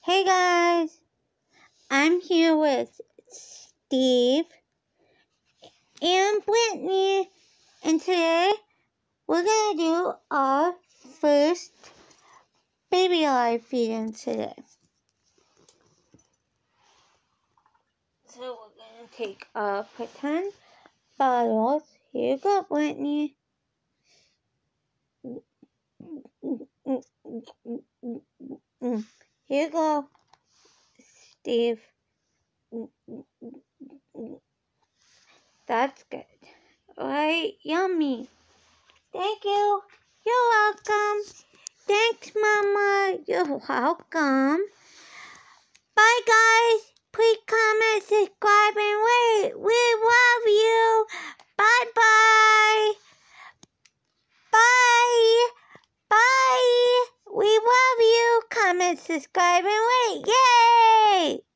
Hey guys, I'm here with Steve and Brittany, and today we're gonna do our first baby alive feeding today. So we're gonna take our pretend bottles. Here you go, Brittany. Here you go, Steve. That's good. Alright, yummy. Thank you. You're welcome. Thanks, Mama. You're welcome. Bye, guys. Please comment, subscribe, and rate. We love you. Bye-bye. Bye. Bye. We love you. Comment, subscribe, and rate. Yay!